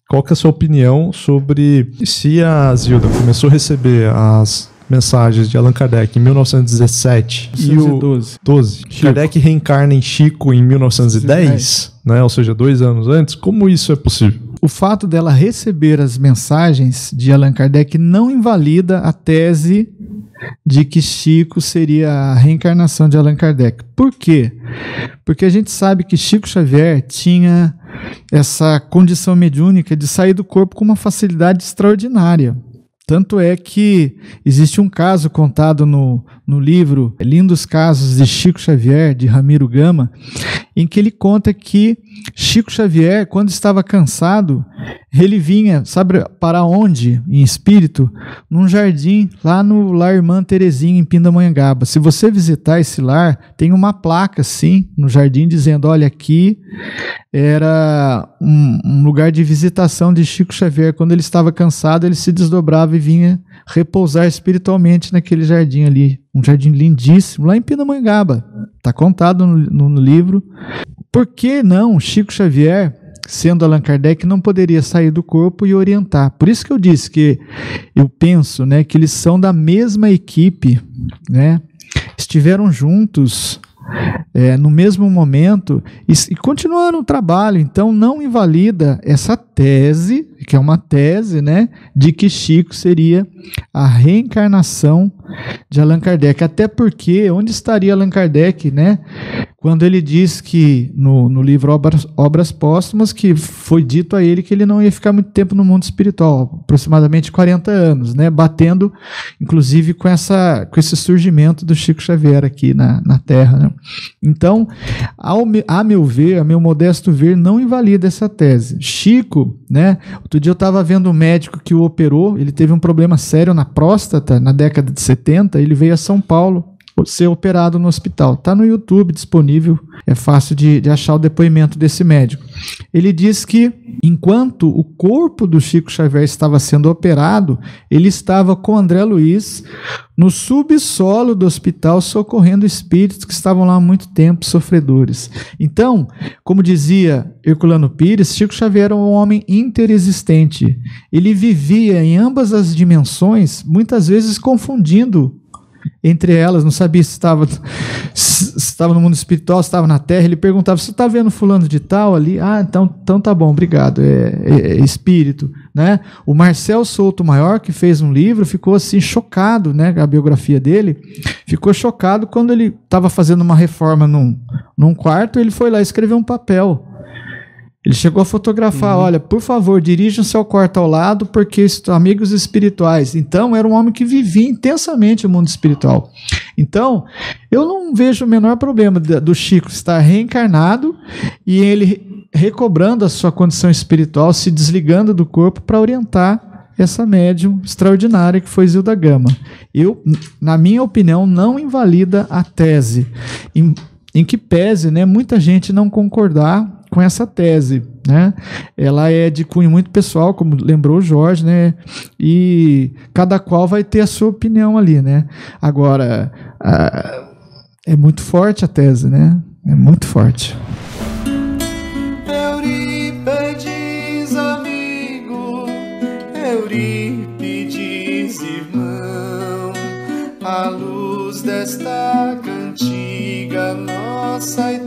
Qual que é a sua opinião sobre se a Zilda começou a receber as mensagens de Allan Kardec em 1917 e o 12. Kardec reencarna em Chico em 1910, né? Ou seja, 2 anos antes. Como isso é possível? O fato dela receber as mensagens de Allan Kardec não invalida a tese de que Chico seria a reencarnação de Allan Kardec. Por quê? Porque a gente sabe que Chico Xavier tinha essa condição mediúnica de sair do corpo com uma facilidade extraordinária. Tanto é que existe um caso contado no livro Lindos Casos de Chico Xavier, de Ramiro Gama, em que ele conta que Chico Xavier, quando estava cansado, ele vinha, sabe para onde, em espírito? Num jardim, lá no Lar Irmã Terezinha, em Pindamonhangaba. Se você visitar esse lar, tem uma placa, assim, no jardim, dizendo, olha, aqui era um lugar de visitação de Chico Xavier. Quando ele estava cansado, ele se desdobrava e vinha repousar espiritualmente naquele jardim ali. Um jardim lindíssimo, lá em Pindamonhangaba. Está contado no livro. Por que não Chico Xavier, sendo Allan Kardec, não poderia sair do corpo e orientar? Por isso que eu disse que eu penso, né, que eles são da mesma equipe, né, estiveram juntos no mesmo momento e continuaram o trabalho. Então não invalida essa tese, que é uma tese, né, de que Chico seria a reencarnação de Allan Kardec. Até porque, onde estaria Allan Kardec, né, quando ele diz que no livro Obras Póstumas, que foi dito a ele que ele não ia ficar muito tempo no mundo espiritual, aproximadamente 40 anos, né, batendo inclusive com esse surgimento do Chico Xavier aqui na Terra, né? Então, a meu modesto ver, não invalida essa tese. Chico, né, outro dia eu estava vendo um médico que o operou, ele teve um problema sério na próstata na década de 70, ele veio a São Paulo ser operado no hospital. Está no YouTube disponível, é fácil de achar o depoimento desse médico. Ele diz que enquanto o corpo do Chico Xavier estava sendo operado, ele estava com André Luiz no subsolo do hospital socorrendo espíritos que estavam lá há muito tempo, sofredores. Então, como dizia Herculano Pires, Chico Xavier era um homem interexistente. Ele vivia em ambas as dimensões, muitas vezes confundindo entre elas, não sabia se estava no mundo espiritual, se estava na Terra. Ele perguntava, você está vendo fulano de tal ali? Ah, então tá bom, obrigado, é espírito, né? O Marcel Souto Maior, que fez um livro, ficou assim chocado, né, a biografia dele, ficou chocado quando ele estava fazendo uma reforma num quarto, ele foi lá escrever um papel. Ele chegou a fotografar, olha, por favor, dirijam-se ao quarto ao lado, porque amigos espirituais. Então, era um homem que vivia intensamente o mundo espiritual. Então, eu não vejo o menor problema do Chico estar reencarnado e ele recobrando a sua condição espiritual, se desligando do corpo para orientar essa médium extraordinária que foi Zilda Gama. Na minha opinião, não invalida a tese, em que pese, né, muita gente não concordar com essa tese, né? Ela é de cunho muito pessoal, como lembrou o Jorge, né? E cada qual vai ter a sua opinião ali, né? Agora, é muito forte a tese, né? É muito forte. Eurípides, amigo, Eurípides, irmão, à luz desta cantiga nossa